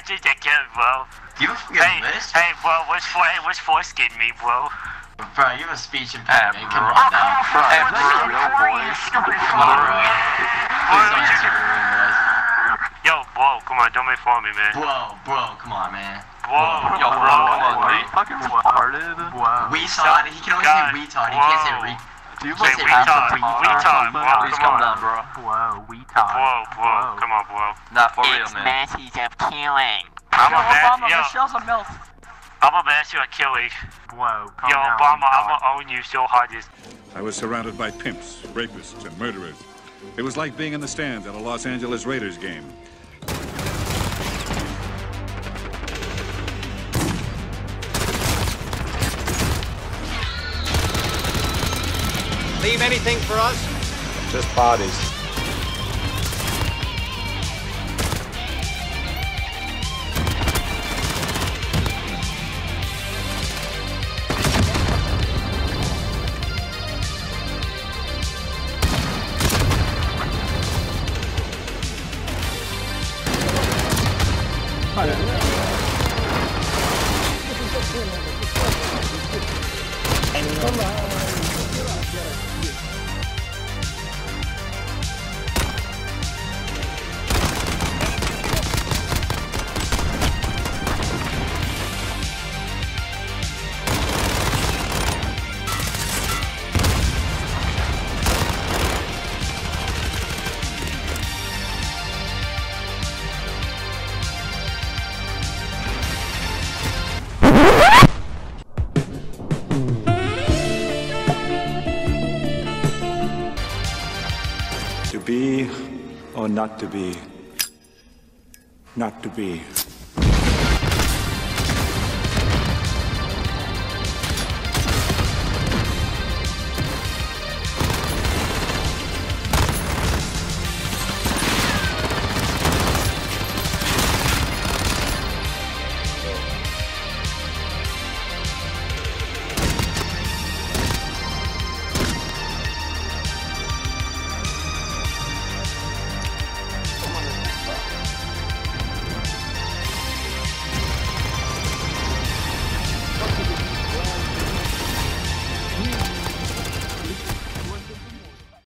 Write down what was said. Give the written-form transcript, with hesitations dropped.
just a kid, bro. Do you have a list? Hey, bro, what's foreskin me, bro? Bro, you have a speech impediment. Come on now. Hey, this is real, boys. Come on, bro. Yo, bro, come on, don't make fun of me, man. Bro, come on, man. Whoa, Yo, bro, come on, are you fucking retarded? Wow. Retard. He can only say retard. He can't say retard. Do you say retard, bro. Please calm down, bro. Whoa, retard. Whoa, come on, bro. Not for real, It's man. masses of killing. Michelle's a MILF. I'm a master of killing. Whoa, Yo, Obama, I'ma own you so hard this. I was surrounded by pimps, rapists, and murderers. It was like being in the stands at a Los Angeles Raiders game. Leave anything for us? Just bodies. To be or not to be? Not to be.